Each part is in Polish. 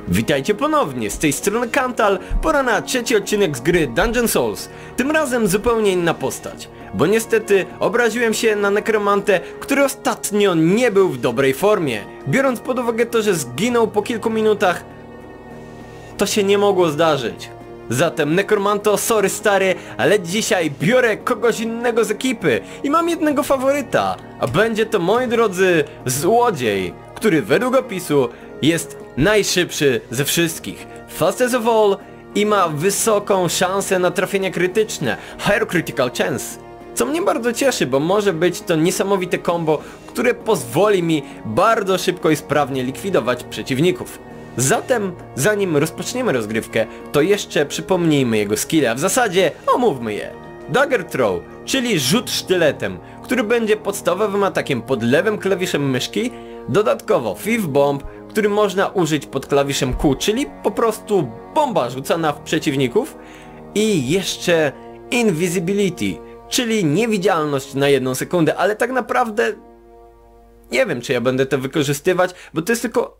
Witajcie ponownie, z tej strony Kantal, pora na trzeci odcinek z gry Dungeon Souls. Tym razem zupełnie inna postać, bo niestety obraziłem się na nekromantę, który ostatnio nie był w dobrej formie. Biorąc pod uwagę to, że zginął po kilku minutach, to się nie mogło zdarzyć. Zatem nekromanto, sorry stary, ale dzisiaj biorę kogoś innego z ekipy i mam jednego faworyta, a będzie to, moi drodzy, złodziej, który według opisu jest najszybszy ze wszystkich, fastest of all, i ma wysoką szansę na trafienie krytyczne, higher critical chance, co mnie bardzo cieszy, bo może być to niesamowite combo, które pozwoli mi bardzo szybko i sprawnie likwidować przeciwników. Zatem, zanim rozpoczniemy rozgrywkę, to jeszcze przypomnijmy jego skille, a w zasadzie omówmy je. Dagger Throw, czyli rzut sztyletem, który będzie podstawowym atakiem pod lewym klawiszem myszki. Dodatkowo Thief Bomb, który można użyć pod klawiszem Q, czyli po prostu bomba rzucana w przeciwników. I jeszcze Invisibility, czyli niewidzialność na 1 sekundę, ale tak naprawdę nie wiem, czy ja będę to wykorzystywać, bo to jest tylko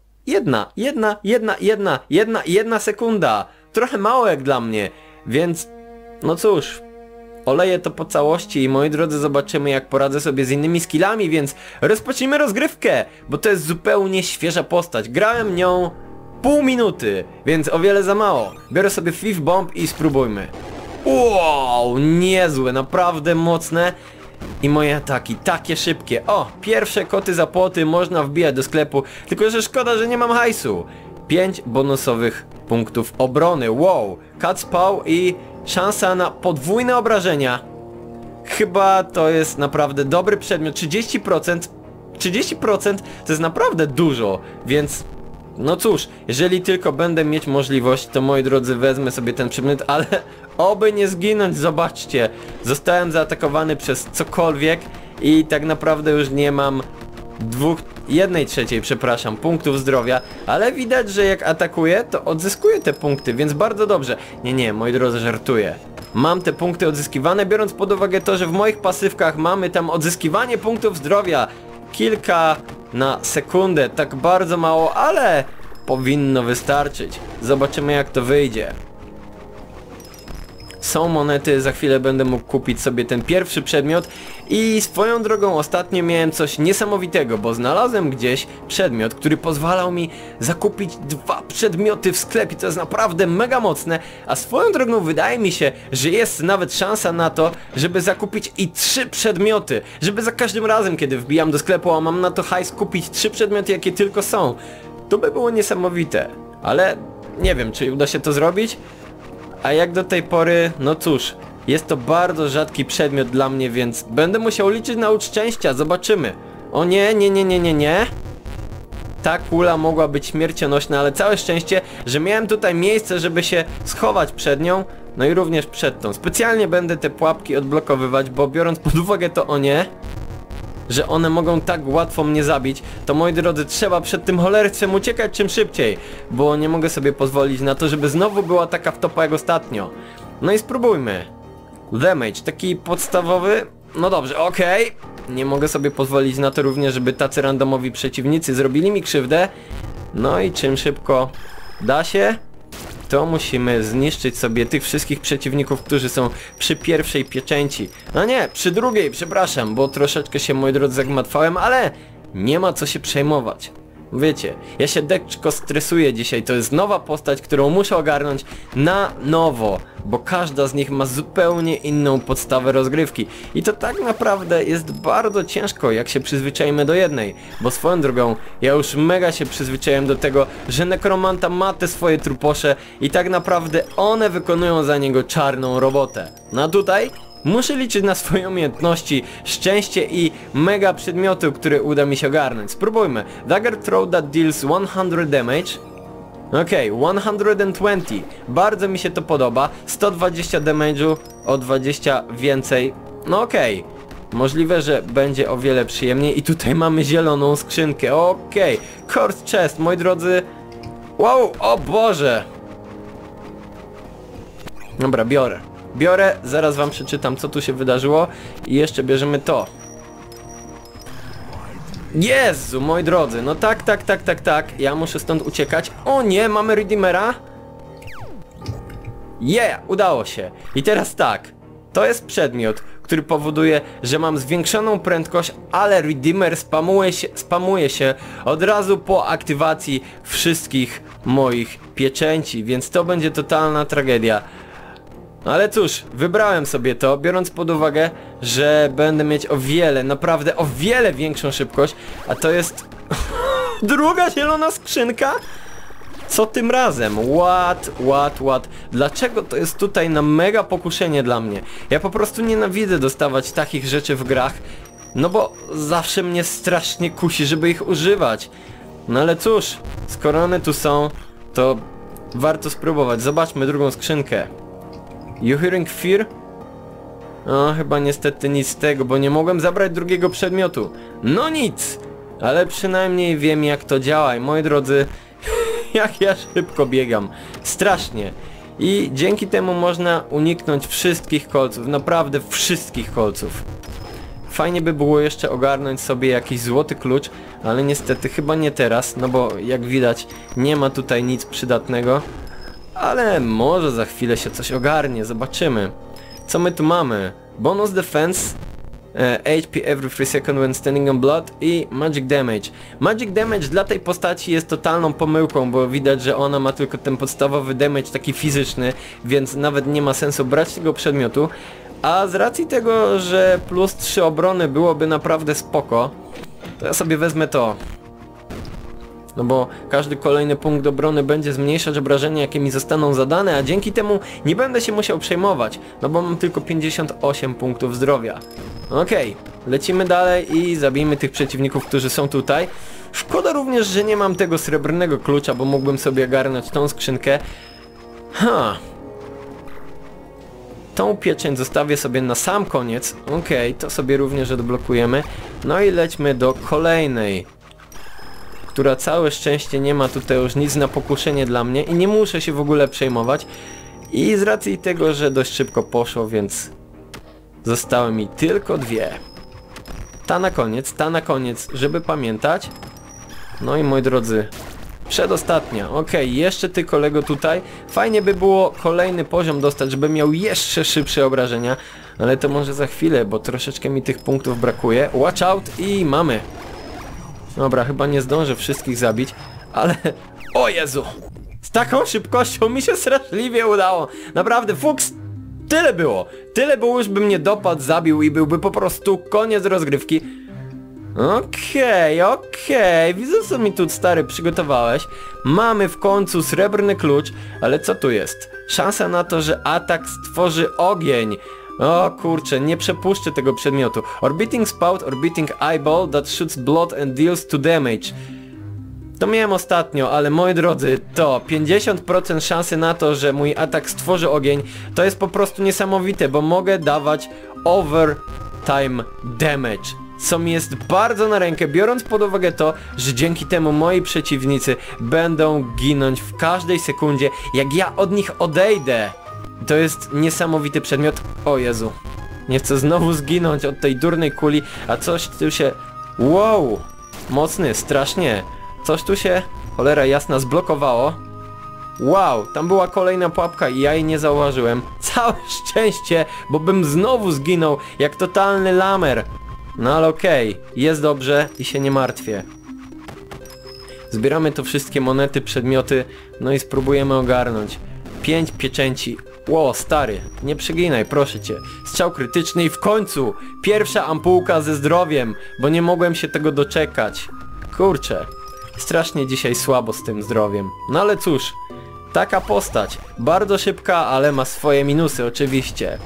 jedna sekunda. Trochę mało jak dla mnie, więc no cóż, oleję to po całości i moi drodzy, zobaczymy, jak poradzę sobie z innymi skillami, więc rozpocznijmy rozgrywkę, bo to jest zupełnie świeża postać. Grałem nią pół minuty, więc o wiele za mało. Biorę sobie Thief Bomb i spróbujmy. Wow, niezłe, naprawdę mocne. I moje ataki, takie szybkie. O, pierwsze koty za płoty można wbijać do sklepu, tylko że szkoda, że nie mam hajsu. 5 bonusowych punktów obrony, wow. Cut Spawn i szansa na podwójne obrażenia. Chyba to jest naprawdę dobry przedmiot, 30%. 30% to jest naprawdę dużo, więc no cóż, jeżeli tylko będę mieć możliwość, to moi drodzy, wezmę sobie ten przedmiot, ale oby nie zginąć, zobaczcie. Zostałem zaatakowany przez cokolwiek i tak naprawdę już nie mam 1/3, przepraszam, punktów zdrowia, ale widać, że jak atakuję, to odzyskuję te punkty, więc bardzo dobrze. Nie, moi drodzy, żartuję. Mam te punkty odzyskiwane, biorąc pod uwagę to, że w moich pasywkach mamy tam odzyskiwanie punktów zdrowia. Kilka na sekundę, tak bardzo mało, ale powinno wystarczyć. Zobaczymy, jak to wyjdzie. Są monety, za chwilę będę mógł kupić sobie ten pierwszy przedmiot i swoją drogą ostatnio miałem coś niesamowitego, bo znalazłem gdzieś przedmiot, który pozwalał mi zakupić 2 przedmioty w sklepie, to jest naprawdę mega mocne, a swoją drogą wydaje mi się, że jest nawet szansa na to, żeby zakupić i 3 przedmioty, żeby za każdym razem, kiedy wbijam do sklepu, a mam na to hajs, kupić 3 przedmioty, jakie tylko są. To by było niesamowite, ale nie wiem, czy uda się to zrobić. A jak do tej pory, no cóż, jest to bardzo rzadki przedmiot dla mnie, więc będę musiał liczyć na łódź szczęścia, zobaczymy. O nie. Ta kula mogła być śmiercionośna, ale całe szczęście, że miałem tutaj miejsce, żeby się schować przed nią, no i również przed tą. Specjalnie będę te pułapki odblokowywać, bo biorąc pod uwagę to, o nie, że one mogą tak łatwo mnie zabić, to moi drodzy, trzeba przed tym cholerstwem uciekać czym szybciej, bo nie mogę sobie pozwolić na to, żeby znowu była taka wtopa jak ostatnio. No i spróbujmy. Damage, taki podstawowy, no dobrze, okej. Nie mogę sobie pozwolić na to również, żeby tacy randomowi przeciwnicy zrobili mi krzywdę. No i czym szybko da się, to musimy zniszczyć sobie tych wszystkich przeciwników, którzy są przy pierwszej pieczęci. No nie, przy drugiej, przepraszam, bo troszeczkę się, moi drodzy, zagmatwałem, ale nie ma co się przejmować. Wiecie, ja się deczko stresuję dzisiaj, to jest nowa postać, którą muszę ogarnąć na nowo, bo każda z nich ma zupełnie inną podstawę rozgrywki. I to tak naprawdę jest bardzo ciężko, jak się przyzwyczajimy do jednej, bo swoją drogą, ja już mega się przyzwyczaiłem do tego, że nekromanta ma te swoje truposze i tak naprawdę one wykonują za niego czarną robotę. No a tutaj muszę liczyć na swoje umiejętności, szczęście i mega przedmioty, które uda mi się ogarnąć. Spróbujmy. Dagger Throw that deals 100 damage. Okej, 120. Bardzo mi się to podoba. 120 damage'u, o 20 więcej. No okej. Możliwe, że będzie o wiele przyjemniej. I tutaj mamy zieloną skrzynkę. Okej. Cursed Chest, moi drodzy. Wow, o Boże. Dobra, biorę, zaraz wam przeczytam, co tu się wydarzyło. I jeszcze bierzemy to. Jezu, moi drodzy, no tak, ja muszę stąd uciekać. O nie, mamy Redeemera? Udało się. I teraz tak, to jest przedmiot, który powoduje, że mam zwiększoną prędkość, ale Redeemer spamuje się od razu po aktywacji wszystkich moich pieczęci, więc to będzie totalna tragedia. Ale cóż, wybrałem sobie to, biorąc pod uwagę, że będę mieć naprawdę o wiele większą szybkość, a to jest druga zielona skrzynka? Co tym razem? What? Dlaczego to jest tutaj na mega pokuszenie dla mnie? Ja po prostu nienawidzę dostawać takich rzeczy w grach, no bo zawsze mnie strasznie kusi, żeby ich używać. No ale cóż, skoro one tu są, to warto spróbować. Zobaczmy drugą skrzynkę. You hearing fear? O, chyba niestety nic z tego, bo nie mogłem zabrać drugiego przedmiotu. No nic! Ale przynajmniej wiem, jak to działa i moi drodzy, jak ja szybko biegam. Strasznie. I dzięki temu można uniknąć wszystkich kolców, naprawdę wszystkich kolców. Fajnie by było jeszcze ogarnąć sobie jakiś złoty klucz, ale niestety chyba nie teraz, no bo jak widać nie ma tutaj nic przydatnego. Ale może za chwilę się coś ogarnie, zobaczymy. Co my tu mamy? Bonus defense, HP every 3 seconds when standing on blood i magic damage. Magic damage dla tej postaci jest totalną pomyłką, bo widać, że ona ma tylko ten podstawowy damage taki fizyczny, więc nawet nie ma sensu brać tego przedmiotu. A z racji tego, że plus 3 obrony byłoby naprawdę spoko, to ja sobie wezmę to. No bo każdy kolejny punkt obrony będzie zmniejszać obrażenia, jakie mi zostaną zadane, a dzięki temu nie będę się musiał przejmować, no bo mam tylko 58 punktów zdrowia. Okej, lecimy dalej i zabijmy tych przeciwników, którzy są tutaj. Szkoda również, że nie mam tego srebrnego klucza, bo mógłbym sobie ogarnąć tą skrzynkę. Tą pieczęć zostawię sobie na sam koniec. Okej, to sobie również odblokujemy. No i lećmy do kolejnej, która całe szczęście nie ma tutaj już nic na pokuszenie dla mnie i nie muszę się w ogóle przejmować. I z racji tego, że dość szybko poszło, więc zostały mi tylko dwie. Ta na koniec, żeby pamiętać. No i moi drodzy, przedostatnia. Okej, jeszcze ty kolego tutaj. Fajnie by było kolejny poziom dostać, żeby miał jeszcze szybsze obrażenia, ale to może za chwilę, bo troszeczkę mi tych punktów brakuje. Watch out i mamy. Dobra, chyba nie zdążę wszystkich zabić, ale... O Jezu! Z taką szybkością mi się straszliwie udało. Naprawdę, fuks! Tyle było, już by mnie dopadł, zabił i byłby po prostu koniec rozgrywki. Okej, widzę, co mi tu stary przygotowałeś. Mamy w końcu srebrny klucz, ale co tu jest? Szansa na to, że atak stworzy ogień. O kurczę, nie przepuszczę tego przedmiotu. Orbiting spout, orbiting eyeball that shoots blood and deals 2 damage. To miałem ostatnio, ale moi drodzy, to 50% szansy na to, że mój atak stworzy ogień, to jest po prostu niesamowite, bo mogę dawać overtime damage, co mi jest bardzo na rękę, biorąc pod uwagę to, że dzięki temu moi przeciwnicy będą ginąć w każdej sekundzie, jak ja od nich odejdę. To jest niesamowity przedmiot. O Jezu, nie chcę znowu zginąć od tej durnej kuli, a coś tu się... Wow, mocny, strasznie. Coś tu się, cholera jasna, zblokowało. Wow, tam była kolejna pułapka i ja jej nie zauważyłem. Całe szczęście, bo bym znowu zginął jak totalny lamer. No ale okej, jest dobrze i się nie martwię. Zbieramy to wszystkie monety, przedmioty, no i spróbujemy ogarnąć. 5 pieczęci. Ło, stary, nie przeginaj, proszę cię. Strzał krytyczny i w końcu pierwsza ampułka ze zdrowiem, bo nie mogłem się tego doczekać. Kurczę, strasznie dzisiaj słabo z tym zdrowiem. No ale cóż, taka postać. Bardzo szybka, ale ma swoje minusy oczywiście.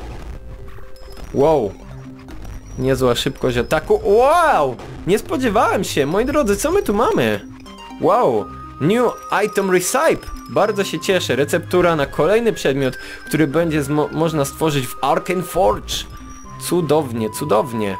Wow. Niezła szybkość ataku. Wow! Nie spodziewałem się, moi drodzy, co my tu mamy? Wow! New item recipe! Bardzo się cieszę. Receptura na kolejny przedmiot, który będzie można stworzyć w Arcane Forge. Cudownie, cudownie.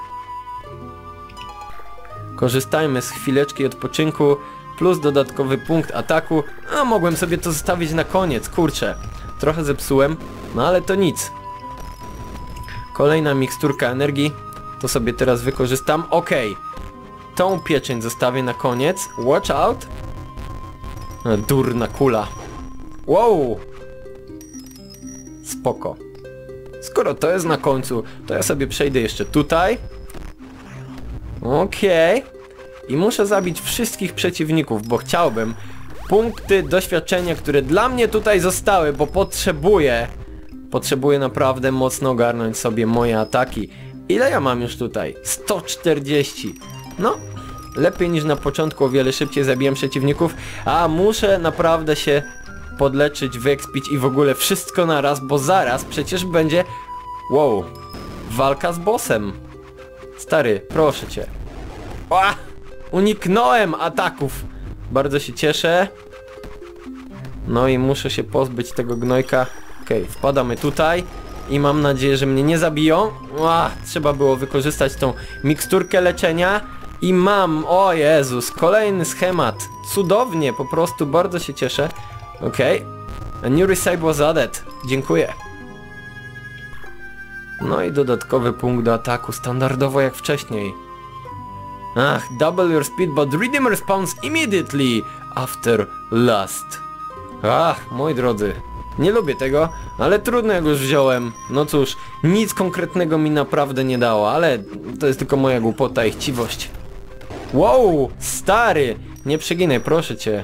Korzystajmy z chwileczki odpoczynku, plus dodatkowy punkt ataku. A mogłem sobie to zostawić na koniec, kurczę. Trochę zepsułem, no ale to nic. Kolejna miksturka energii. To sobie teraz wykorzystam. Okej. tą pieczęć zostawię na koniec. Watch out. Durna kula. Wow. Spoko. Skoro to jest na końcu, to ja sobie przejdę jeszcze tutaj. Okej. I muszę zabić wszystkich przeciwników, bo chciałbym punkty doświadczenia, które dla mnie tutaj zostały, bo potrzebuję naprawdę mocno ogarnąć sobie moje ataki. Ile ja mam już tutaj? 140. No, lepiej niż na początku, o wiele szybciej zabijam przeciwników, a muszę naprawdę się podleczyć, wyekspić i w ogóle wszystko naraz, bo zaraz przecież będzie... Wow, walka z bossem. Stary, proszę cię. Ła! Uniknąłem ataków. Bardzo się cieszę. No i muszę się pozbyć tego gnojka. Okej, wpadamy tutaj. I mam nadzieję, że mnie nie zabiją. Trzeba było wykorzystać tą miksturkę leczenia. I mam, o Jezus, kolejny schemat. Cudownie, po prostu bardzo się cieszę. Okej. A new recipe was added. Dziękuję. No i dodatkowy punkt do ataku, standardowo jak wcześniej. Double your speed, but redeem spawns immediately after last. Moi drodzy, nie lubię tego, ale trudno, jak już wziąłem. No cóż, nic konkretnego mi naprawdę nie dało, ale to jest tylko moja głupota i chciwość. Wow, stary, nie przeginaj, proszę cię.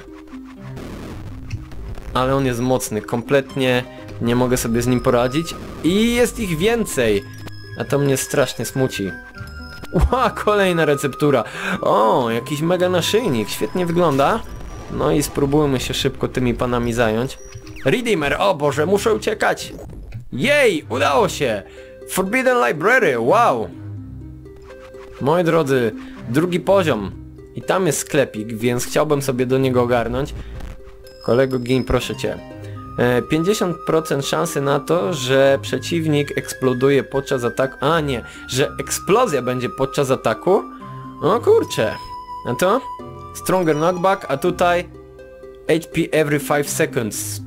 Ale on jest mocny, kompletnie nie mogę sobie z nim poradzić. I jest ich więcej, a to mnie strasznie smuci. Kolejna receptura. O, jakiś mega naszyjnik, świetnie wygląda. No i spróbujmy się szybko tymi panami zająć. Redeemer, o Boże, muszę uciekać. Jej, udało się. Forbidden Library, wow. Moi drodzy, drugi poziom. I tam jest sklepik, więc chciałbym sobie do niego ogarnąć. Kolego Gin, proszę cię. 50% szansy na to, że przeciwnik eksploduje podczas ataku. Że eksplozja będzie podczas ataku. O kurczę. A to? Stronger knockback, a tutaj HP every 5 seconds.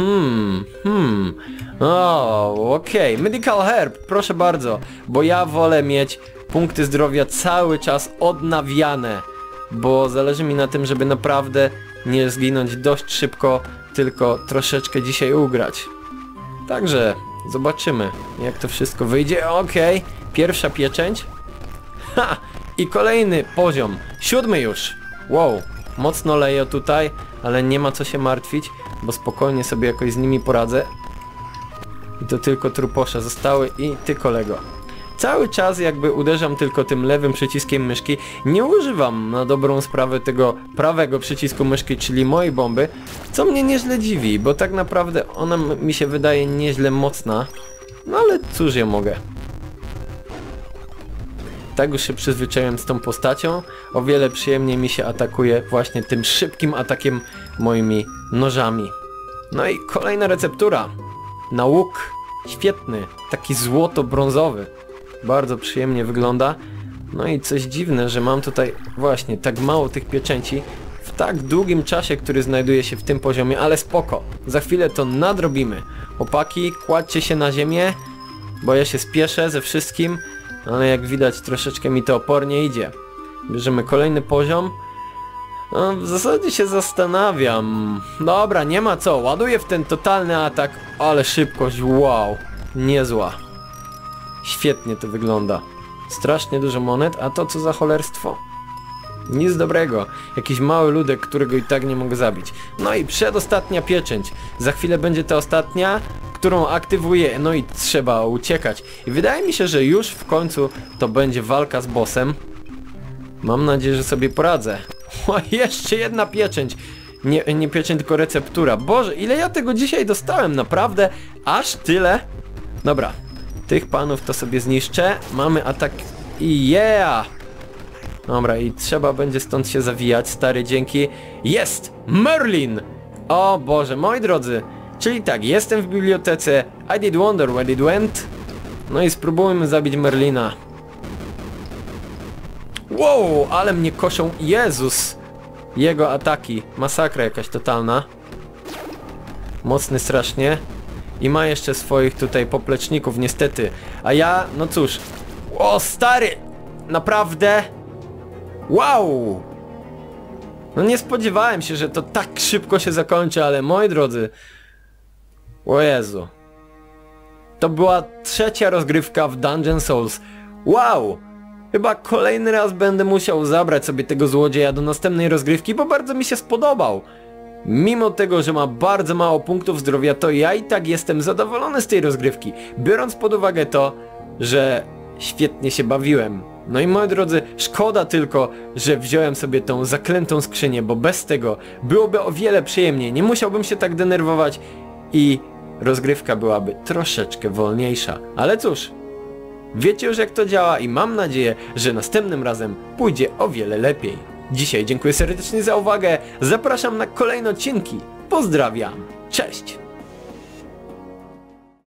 Okej. Medical herb, proszę bardzo. Bo ja wolę mieć punkty zdrowia cały czas odnawiane. Bo zależy mi na tym, żeby naprawdę nie zginąć dość szybko, tylko troszeczkę dzisiaj ugrać. Także zobaczymy, jak to wszystko wyjdzie. Okej, pierwsza pieczęć. I kolejny poziom, 7 już. Wow, mocno leję tutaj, ale nie ma co się martwić, bo spokojnie sobie jakoś z nimi poradzę. I to tylko truposze zostały i ty, kolego. Cały czas jakby uderzam tylko tym lewym przyciskiem myszki, nie używam na dobrą sprawę tego prawego przycisku myszki, czyli mojej bomby, co mnie nieźle dziwi, bo tak naprawdę ona mi się wydaje nieźle mocna, no ale cóż ja mogę. Tak już się przyzwyczaiłem z tą postacią, o wiele przyjemniej mi się atakuje właśnie tym szybkim atakiem moimi nożami. No i kolejna receptura, na łuk, świetny, taki złoto-brązowy. Bardzo przyjemnie wygląda. No i coś dziwne, że mam tutaj właśnie tak mało tych pieczęci w tak długim czasie, który znajduje się w tym poziomie, ale spoko. Za chwilę to nadrobimy. Chłopaki, kładźcie się na ziemię, bo ja się spieszę ze wszystkim, ale jak widać troszeczkę mi to opornie idzie. Bierzemy kolejny poziom. No, w zasadzie się zastanawiam. Dobra, nie ma co, ładuję w ten totalny atak, ale szybkość, wow, niezła. Świetnie to wygląda. Strasznie dużo monet, a to co za cholerstwo? Nic dobrego. Jakiś mały ludek, którego i tak nie mogę zabić. No i przedostatnia pieczęć. Za chwilę będzie ta ostatnia, którą aktywuję, no i trzeba uciekać. I wydaje mi się, że już w końcu to będzie walka z bossem. Mam nadzieję, że sobie poradzę. Jeszcze jedna pieczęć. Nie pieczęć, tylko receptura. Boże, ile ja tego dzisiaj dostałem, naprawdę? Aż tyle? Dobra. Tych panów to sobie zniszczę. Mamy atak i Dobra, i trzeba będzie stąd się zawijać, stary, dzięki. Jest! Merlin! O Boże, moi drodzy. Czyli tak, jestem w bibliotece. I did wonder where it went. No i spróbujmy zabić Merlina. Wow, ale mnie koszą. Jezus! Jego ataki. Masakra jakaś totalna. Mocny strasznie. I ma jeszcze swoich tutaj popleczników niestety. A ja, no cóż. O stary! Naprawdę? Wow! No nie spodziewałem się, że to tak szybko się zakończy, ale moi drodzy... O Jezu. To była trzecia rozgrywka w Dungeon Souls. Wow! Chyba kolejny raz będę musiał zabrać sobie tego złodzieja do następnej rozgrywki, bo bardzo mi się spodobał. Mimo tego, że ma bardzo mało punktów zdrowia, to ja i tak jestem zadowolony z tej rozgrywki, biorąc pod uwagę to, że świetnie się bawiłem. No i moi drodzy, szkoda tylko, że wziąłem sobie tą zaklętą skrzynię, bo bez tego byłoby o wiele przyjemniej, nie musiałbym się tak denerwować i rozgrywka byłaby troszeczkę wolniejsza. Ale cóż, wiecie już jak to działa i mam nadzieję, że następnym razem pójdzie o wiele lepiej. Dzisiaj dziękuję serdecznie za uwagę, zapraszam na kolejne odcinki, pozdrawiam, cześć!